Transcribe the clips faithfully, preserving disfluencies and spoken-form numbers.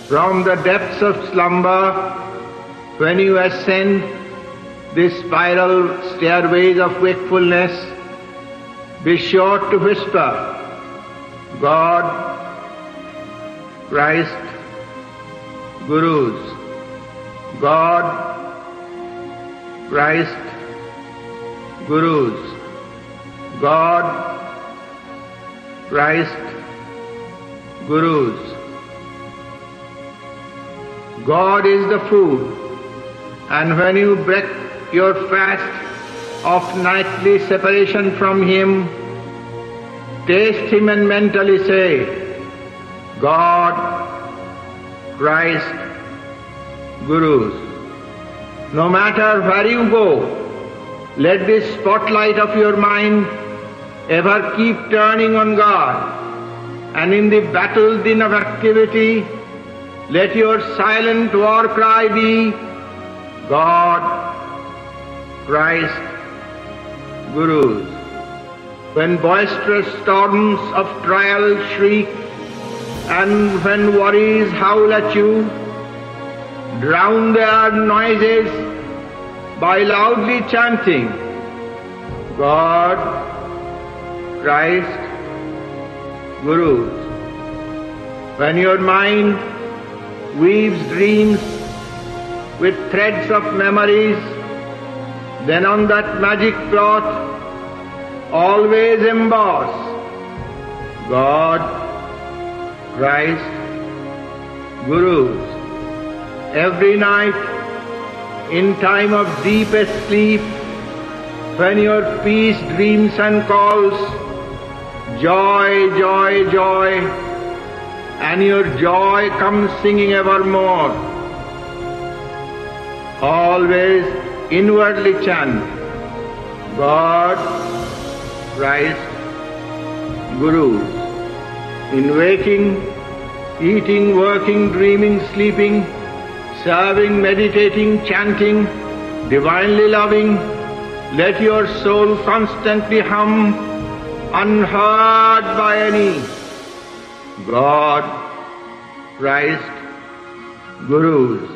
From the depths of slumber, when you ascend the spiral stairways of wakefulness, be sure to whisper, God, Christ, Gurus, God, Christ, Gurus, God, Christ, Gurus. God is the food, and when you break your fast of nightly separation from Him, taste Him and mentally say, God, Christ, Gurus. No matter where you go, let this spotlight of your mind ever keep turning on God, and in the battle din of activity, let your silent war cry be, God, Christ, Gurus. When boisterous storms of trial shriek, and when worries howl at you, drown their noises by loudly chanting, God, Christ, Gurus. When your mind weaves dreams with threads of memories, then on that magic cloth always emboss, God, Christ, Gurus. Every night, in time of deepest sleep, when your peace dreams and calls, joy, joy, joy, and your joy comes singing evermore, always inwardly chant, God, Christ, Gurus. In waking, eating, working, dreaming, sleeping, serving, meditating, chanting, divinely loving, let your soul constantly hum, unheard by any, God, Christ, Gurus.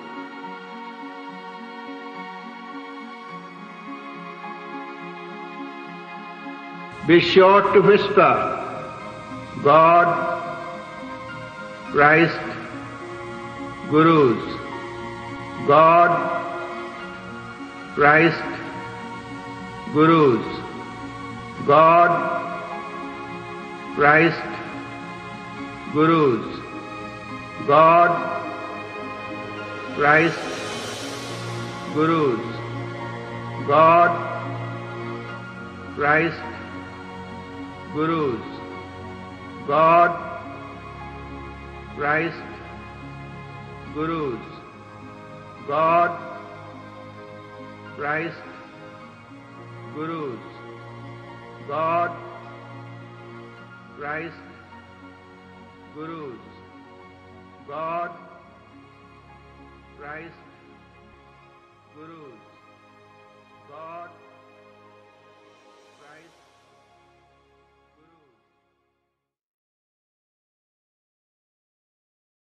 Be sure to whisper, God, Christ, Gurus, God, Christ, Gurus, God, Christ, Gurus, God, Christ, Gurus, God, Christ, Gurus, God, Christ, Gurus, God, Christ, Gurus, God, Christ, Gurus, God, Christ, Gurus, God,